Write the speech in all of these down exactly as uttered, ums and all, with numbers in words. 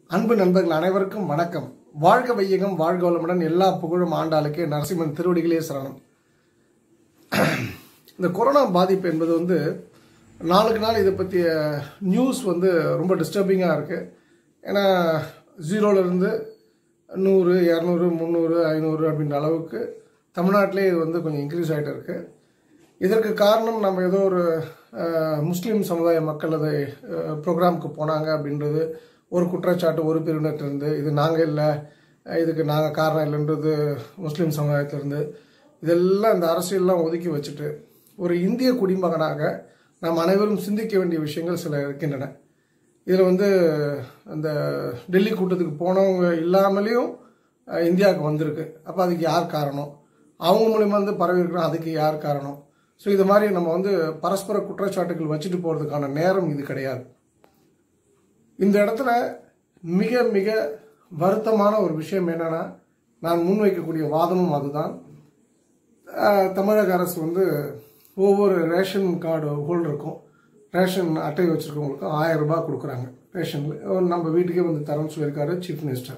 அன்பு நண்பர்கள் அனைவருக்கும் வணக்கம். வாழ்க வையகம், வாழ்க வளமுடன். எல்லா புகழும் ஆண்டாளுக்கு. நரசிம்மன் திருவடிகளே சரணம். இந்த கொரோனா பாதிப்பு என்பது வந்து நாளுக்கு நாள் இதை பற்றிய நியூஸ் வந்து ரொம்ப டிஸ்டர்பிங்காக இருக்குது. ஏன்னா ஜீரோலேருந்து நூறு இரநூறு முந்நூறு ஐநூறு அப்படின்ற அளவுக்கு தமிழ்நாட்டிலே இது வந்து கொஞ்சம் இன்க்ரீஸ் ஆகிட்டு இருக்குது. இதற்கு காரணம் நம்ம ஏதோ ஒரு முஸ்லீம் சமுதாய மக்கள் அதை ப்ரோக்ராமுக்கு போனாங்க அப்படின்றது ஒரு குற்றச்சாட்டு ஒரு பிரிவினத்திலிருந்து. இது நாங்கள் இல்லை, இதுக்கு நாங்கள் காரணம் இல்லைன்றது முஸ்லீம் சமுதாயத்திலிருந்து. இதெல்லாம் இந்த அரசியல்லாம் ஒதுக்கி வச்சுட்டு ஒரு இந்திய குடிமகனாக நாம் அனைவரும் சிந்திக்க வேண்டிய விஷயங்கள் சில இருக்கின்றன. இதில் வந்து அந்த டெல்லி கூட்டத்துக்கு போனவங்க இல்லாமலேயும் இந்தியாவுக்கு வந்திருக்கு. அப்போ அதுக்கு யார் காரணம்? அவங்க மூலிமா வந்து பரவி இருக்கிறோம், அதுக்கு யார் காரணம்? ஸோ இது மாதிரி நம்ம வந்து பரஸ்பர குற்றச்சாட்டுகள் வச்சுட்டு போகிறதுக்கான நேரம் இது கிடையாது. இந்த இடத்துல மிக மிக வருத்தமான ஒரு விஷயம் என்னன்னா, நான் முன்வைக்கக்கூடிய வாதமும் அதுதான். தமிழக அரசு வந்து ஒவ்வொரு ரேஷன் கார்டு ஹோல்டருக்கும் ரேஷன் அட்டை வச்சுருக்கவங்களுக்கும் ஆயிரம் ரூபாய் கொடுக்குறாங்க. ரேஷனில் நம்ம வீட்டுக்கே வந்து தரேன்னு சொல்லியிருக்காரு சீஃப் மினிஸ்டர்.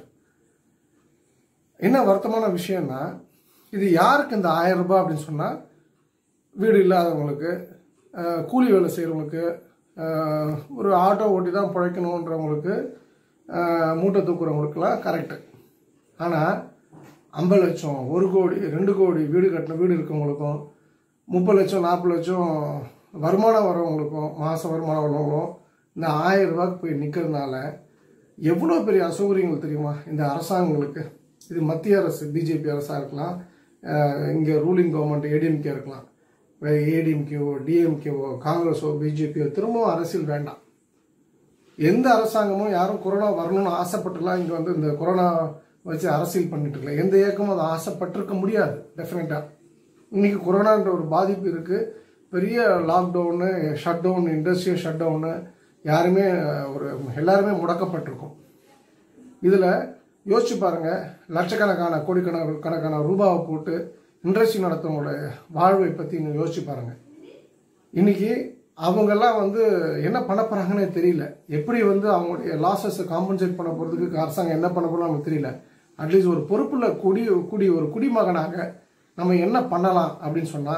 என்ன வருத்தமான விஷயம்னா, இது யாருக்கு இந்த ஆயிரம் ரூபாய் அப்படின்னு சொன்னால், வீடு இல்லாதவங்களுக்கு, கூலி வேலை செய்கிறவங்களுக்கு, ஒரு ஆட்டோ ஓட்டி தான் பிழைக்கணுன்றவங்களுக்கு, மூட்டை தூக்குறவங்களுக்குலாம் கரெக்டு. ஆனால் ஐம்பது லட்சம் ஒரு கோடி ரெண்டு கோடி வீடு கட்டின வீடு இருக்கவங்களுக்கும், முப்பது லட்சம் நாற்பது லட்சம் வருமானம் வரவங்களுக்கும், மாத வருமானம் வரவங்களும் இந்த ஆயிரம் ரூபாய்க்கு போய் நிற்கிறதுனால எவ்வளோ பெரிய அசௌகரியங்கள் தெரியுமா இந்த அரசாங்கங்களுக்கு. இது மத்திய அரசு பிஜேபி அரசாக இருக்கலாம், இங்கே ரூலிங் கவர்மெண்ட் ஏடிஎம்கே இருக்கலாம். ஏடிஎம்கேவோ டிஎம்கேவோ காங்கிரஸோ பிஜேபியோ திரும்பவும் அரசியல் வேண்டாம். எந்த அரசாங்கமும் யாரும் கொரோனா வரணும்னு ஆசைப்பட்டுலாம் இங்கே வந்து இந்த கொரோனா வச்சு அரசியல் பண்ணிட்டு இருக்கல. எந்த இயக்கமும் அதை ஆசைப்பட்டிருக்க முடியாது. டெஃபினட்டாக இன்னைக்கு கொரோனான்ற ஒரு பாதிப்பு இருக்குது. பெரிய lockdown, shut down, industrial shut down, யாருமே ஒரு எல்லாருமே முடக்கப்பட்டிருக்கும். இதில் யோசிச்சு பாருங்கள், லட்சக்கணக்கான கோடிக்கணக்கான கணக்கான ரூபாவை போட்டு இண்டஸ்ட்ரி நடத்துவங்களோட வாழ்வை பற்றி நீங்கள் யோசிச்சு பாருங்கள். இன்னைக்கு அவங்கெல்லாம் வந்து என்ன பண்ண போகிறாங்கன்னே தெரியல. எப்படி வந்து அவங்களுடைய லாஸஸை காம்பன்சேட் பண்ண போகிறதுக்கு அரசாங்கம் என்ன பண்ண போகிறோம் நமக்கு தெரியல. அட்லீஸ்ட் ஒரு பொறுப்புள்ள குடி குடி ஒரு குடிமகனாக நம்ம என்ன பண்ணலாம் அப்படின்னு சொன்னால்,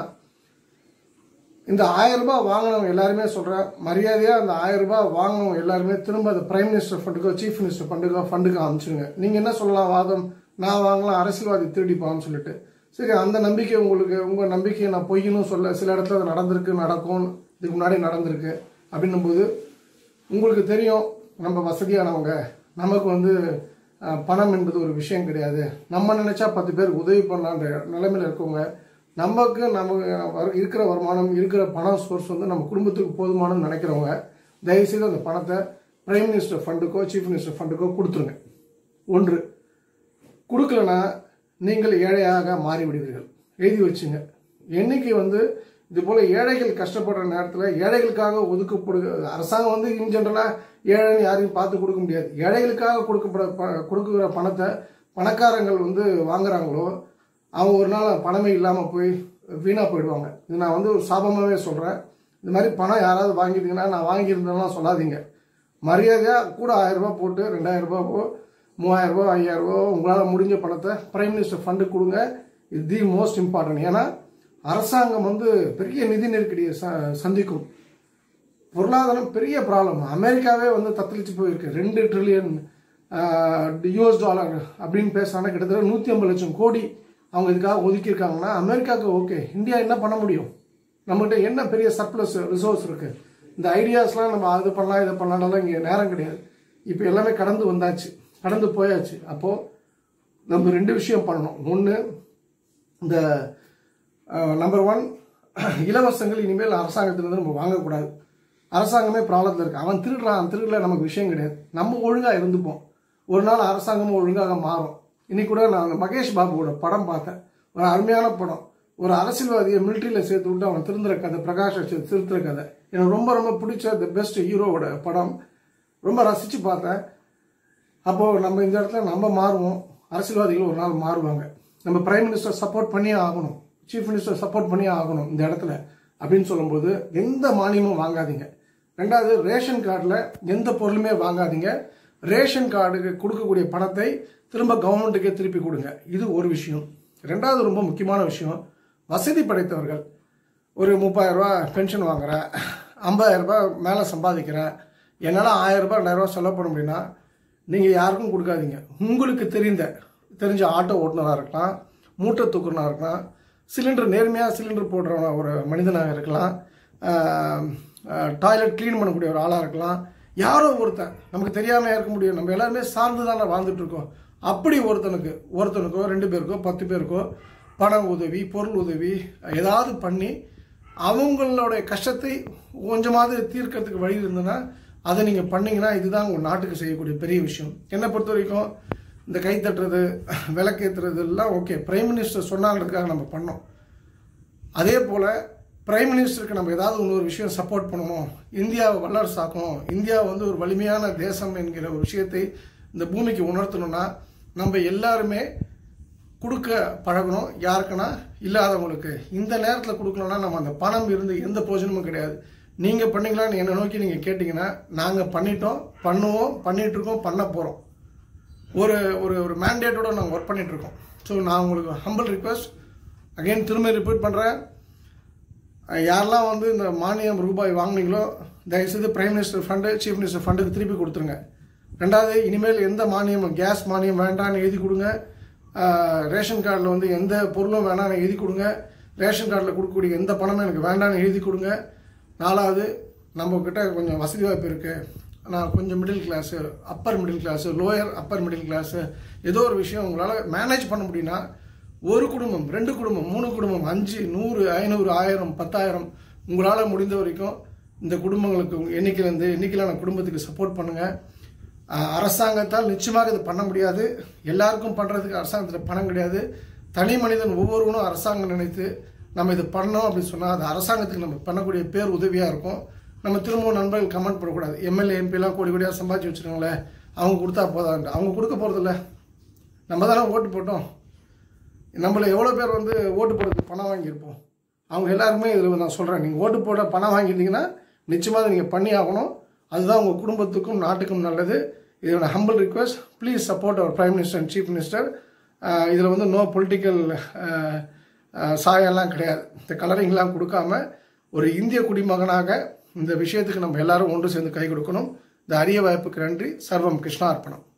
இந்த ஆயிரம் ரூபாய் வாங்கினவங்க எல்லாருமே சொல்கிறேன், மரியாதையாக அந்த ஆயிரம் ரூபாய் வாங்கினவங்க எல்லாருமே திரும்ப அந்த பிரைம் மினிஸ்டர் ஃபண்டுக்கோ சீஃப் மினிஸ்டர் ஃபண்டுக்கோ ஃபண்டுக்கோ அனுப்பிச்சிடுங்க. நீங்கள் என்ன சொல்லலாம், வாதம் நான் வாங்கலாம், அரசியல்வாதி திருடிப்பான்னு சொல்லிட்டு. சரி, அந்த நம்பிக்கை உங்களுக்கு, உங்கள் நம்பிக்கையை நான் பொய்யணும் சொல்ல, சில இடத்துல அது நடந்திருக்கு, நடக்கும், இதுக்கு முன்னாடி நடந்திருக்கு அப்படின்னும் போது உங்களுக்கு தெரியும், நம்ம வசதியானவங்க, நமக்கு வந்து பணம் என்பது ஒரு விஷயம் கிடையாது, நம்ம நினச்சா பத்து பேருக்கு உதவி பண்ணலான்ற நிலைமையில் இருக்கவங்க, நமக்கு நம்ம இருக்கிற வருமானம், இருக்கிற பணம் சோர்ஸ் வந்து நம்ம குடும்பத்துக்கு போதுமானு நினைக்கிறவங்க, தயவுசெய்து அந்த பணத்தை பிரைம் மினிஸ்டர் ஃபண்டுக்கோ சீஃப் மினிஸ்டர் ஃபண்டுக்கோ கொடுத்துருங்க. ஒன்று, கொடுக்கலன்னா நீங்கள் ஏழையாக மாறிவிடுவீர்கள். எழுதி வச்சுங்க. என்னைக்கு வந்து இது போல ஏழைகள் கஷ்டப்படுற நேரத்தில் ஏழைகளுக்காக ஒதுக்கப்படுகிற அரசாங்கம் வந்து இன் ஜென்ரலாக ஏழைன்னு யாரையும் பார்த்து கொடுக்க முடியாது. ஏழைகளுக்காக கொடுக்கப்பட கொடுக்குற பணத்தை பணக்காரங்கள் வந்து வாங்குறாங்களோ, அவங்க ஒரு நாள் பணமே இல்லாமல் போய் வீணாக போயிடுவாங்க. இது நான் வந்து ஒரு சாபமாகவே சொல்கிறேன். இந்த மாதிரி பணம் யாராவது வாங்கிட்டீங்கன்னா, நான் வாங்கியிருந்தேன்னா சொல்லாதீங்க. மரியாதையாக கூட ஆயிரம் ரூபாய் போட்டு ரெண்டாயிரம் ரூபாவோ மூவாயிரம் ரூபா ஐயாயிரம் ரூபா உங்களால் முடிஞ்ச பணத்தை பிரைம் மினிஸ்டர் ஃபண்டு கொடுங்க. இது தி மோஸ்ட் இம்பார்ட்டன்ட். ஏன்னா அரசாங்கம் வந்து பெரிய நிதி நெருக்கடியை ச சந்திக்கும். பொருளாதாரம் பெரிய ப்ராப்ளம். அமெரிக்காவே வந்து தத்தளிச்சு போயிருக்கு. ரெண்டு ட்ரில்லியன் யூஎஸ் டாலர் அப்படின்னு பேசுறாங்கன்னா கிட்டத்தட்ட நூற்றி ஐம்பது லட்சம் கோடி அவங்க இதுக்காக ஒதுக்கியிருக்காங்கன்னா, அமெரிக்காவுக்கு ஓகே, இந்தியா என்ன பண்ண முடியும்? நம்மகிட்ட என்ன பெரிய சர்ப்ளஸ் ரிசோர்ஸ் இருக்குது? இந்த ஐடியாஸ்லாம் நம்ம அது பண்ணலாம் இதை பண்ணலாம் இங்கே நேரம் கிடையாது. இப்போ எல்லாமே கடந்து வந்தாச்சு, கடந்து போயாச்சு. அப்போது நம்ம ரெண்டு விஷயம் பண்ணணும். ஒன்று, இந்த நம்பர் ஒன், இலவசங்கள் இனிமேல் அரசாங்கத்திலிருந்து நம்ம வாங்கக்கூடாது. அரசாங்கமே ப்ராப்ளத்தில் இருக்குது. அவன் திருடுறான் திருடல நமக்கு விஷயம் கிடையாது. நம்ம ஒழுங்காக இருந்துப்போம். ஒரு நாள் அரசாங்கமும் ஒழுங்காக மாறும். இன்னைக்கு கூட நான் மகேஷ் பாபுவோட படம் பார்த்தேன். ஒரு அருமையான படம். ஒரு அரசியல்வாதியை மிலிட்ரியில் சேர்த்து விட்டு அவன் திருந்துற கதை, பிரகாஷ் திருத்துற கதை. எனக்கு ரொம்ப ரொம்ப பிடிச்ச தி பெஸ்ட் ஹீரோவோட படம். ரொம்ப ரசித்து பார்த்தேன். அப்போது நம்ம இந்த இடத்துல நம்ம மாறுவோம், அரசியல்வாதிகள் ஒரு நாள் மாறுவாங்க. நம்ம பிரைம் மினிஸ்டர் சப்போர்ட் பண்ணியே ஆகணும், சீஃப் மினிஸ்டர் சப்போர்ட் பண்ணியே ஆகணும் இந்த இடத்துல அப்படின்னு சொல்லும்போது எந்த மானியமும் வாங்காதீங்க. ரெண்டாவது, ரேஷன் கார்டில் எந்த பொருளுமே வாங்காதீங்க. ரேஷன் கார்டுக்கு கொடுக்கக்கூடிய பணத்தை திரும்ப கவர்மெண்ட்டுக்கே திருப்பி கொடுங்க. இது ஒரு விஷயம். ரெண்டாவது ரொம்ப முக்கியமான விஷயம், வசதி படைத்தவர்கள் ஒரு முப்பதாயிரம் ரூபா பென்ஷன் வாங்குறேன், ஐம்பதாயிரம் ரூபாய் மேலே சம்பாதிக்கிறேன், என்னால் ஆயிரம் ரூபாய் ரெண்டாயிரம் ரூபா செலவு பண்ண முடியும்னா நீங்கள் யாருக்கும் கொடுக்காதீங்க. உங்களுக்கு தெரிந்த தெரிஞ்ச ஆட்டோ ஓட்டுநராக இருக்கலாம், மூட்டை தூக்குறனாக இருக்கலாம், சிலிண்டர் நேர்மையாக சிலிண்டர் போடுற ஒரு மனிதனாக இருக்கலாம், டாய்லெட் க்ளீன் பண்ணக்கூடிய ஒரு ஆளாக இருக்கலாம், யாரோ ஒருத்தன் நமக்கு தெரியாமல் இருக்க முடியும். நம்ம எல்லாருமே சார்ந்து தானே வாழ்ந்துட்டு இருக்கோம். அப்படி ஒருத்தனுக்கு ஒருத்தனுக்கோ ரெண்டு பேருக்கோ பத்து பேருக்கோ பண உதவி, பொருள் உதவி ஏதாவது பண்ணி அவங்களுடைய கஷ்டத்தை கொஞ்சமாவது தீர்க்கறதுக்கு வழி இருந்ததுன்னா அதை நீங்கள் பண்ணிங்கன்னா இதுதான் உங்கள் நாட்டுக்கு செய்யக்கூடிய பெரிய விஷயம். என்னை பொறுத்த வரைக்கும் இந்த கை தட்டுறது, விளக்கேற்றுறது எல்லாம் ஓகே, பிரைம் மினிஸ்டர் சொன்னாங்கிறதுக்காக நம்ம பண்ணோம். அதே போல் பிரைம் மினிஸ்டருக்கு நம்ம ஏதாவது இன்னொரு விஷயம் சப்போர்ட் பண்ணணும், இந்தியாவை வல்லரசாக்கணும், இந்தியா வந்து ஒரு வலிமையான தேசம் என்கிற ஒரு விஷயத்தை இந்த பூமிக்கு உணர்த்தணும்னா நம்ம எல்லாருமே கொடுக்க பழகணும். யாருக்குன்னா இல்லாதவங்களுக்கு. இந்த நேரத்தில் கொடுக்கணும்னா நம்ம அந்த பணம் இருந்து எந்த பிரயோஜனமும் கிடையாது. நீங்கள் பண்ணீங்களான்னு என்னை நோக்கி நீங்கள் கேட்டிங்கன்னா நாங்கள் பண்ணிட்டோம், பண்ணுவோம், பண்ணிகிட்ருக்கோம், பண்ண போகிறோம். ஒரு ஒரு ஒரு மேண்டேட்டோட நாங்கள் ஒர்க் பண்ணிகிட்ருக்கோம். ஸோ நான் உங்களுக்கு ஹம்பிள் ரிக்வெஸ்ட் அகெயின் திரும்ப ரிப்பீட் பண்ணுறேன், யாரெல்லாம் வந்து இந்த மானியம் ரூபாய் வாங்கினீங்களோ தயவுசெய்து prime minister fund, chief minister ஃபண்டுக்கு திருப்பி கொடுத்துருங்க. ரெண்டாவது, இனிமேல் எந்த மானியம், கேஸ் மானியம் வேண்டான்னு எழுதி கொடுங்க, ரேஷன் கார்டில் வந்து எந்த பொருளும் வேணான்னு எழுதி கொடுங்க, ரேஷன் கார்டில் கொடுக்கக்கூடிய எந்த பணமும் எனக்கு வேண்டான்னு எழுதி கொடுங்க. நாலாவது, நம்மக்கிட்ட கொஞ்சம் வசதி வாய்ப்பு இருக்குது, நான் கொஞ்சம் middle class, upper middle class, lower upper middle class, ஏதோ ஒரு விஷயம் உங்களால் மேனேஜ் பண்ண முடியும்னா ஒரு குடும்பம், ரெண்டு குடும்பம், மூணு குடும்பம், அஞ்சு, நூறு, ஐநூறு, ஆயிரம், பத்தாயிரம் உங்களால் முடிந்த வரைக்கும் இந்த குடும்பங்களுக்கு எண்ணிக்கையிலேருந்து எண்ணிக்கையிலான குடும்பத்துக்கு சப்போர்ட் பண்ணுங்கள். அரசாங்கத்தால் நிச்சயமாக இது பண்ண முடியாது. எல்லாருக்கும் பண்ணுறதுக்கு அரசாங்கத்தில் பணம் கிடையாது. தனி மனிதன் ஒவ்வொருவனும் அரசாங்கம் நினைத்து நம்ம இது பண்ணோம் அப்படின்னு சொன்னால் அது அரசாங்கத்துக்கு நம்ம பண்ணக்கூடிய பேர் உதவியாக இருக்கும். நம்ம திரும்பவும் நண்பர்கள் கமெண்ட் பண்ணக்கூடாது, எம்எல்ஏ எம்பிலாம் கோடி கோடியாக சம்பாதிச்சு வச்சுருக்காங்களே அவங்க கொடுத்தா போதான்ட்டு. அவங்க கொடுக்க போகிறதில்ல, நம்ம தானே ஓட்டு போட்டோம். நம்மளை எவ்வளோ பேர் வந்து ஓட்டு போடுறதுக்கு பணம் வாங்கியிருப்போம். அவங்க எல்லாருமே இதில் நான் சொல்கிறேன், நீங்கள் ஓட்டு போட பணம் வாங்கியிருந்தீங்கன்னா நிச்சயமாக நீங்கள் பண்ணி ஆகணும். அதுதான் உங்கள் குடும்பத்துக்கும் நாட்டுக்கும் நல்லது. இதோட humble request, please support our prime minister and chief minister. இதில் வந்து நோ பொலிட்டிக்கல் சாயெல்லாம் கிடையாது. இந்த கலரிங்லாம் கொடுக்காம ஒரு இந்திய குடிமகனாக இந்த விஷயத்துக்கு நம்ம எல்லாரும் ஒன்று சேர்ந்து கை கொடுக்கணும். இந்த அரிய வாய்ப்புக்கு நன்றி. சர்வம் கிருஷ்ணா அர்ப்பணம்.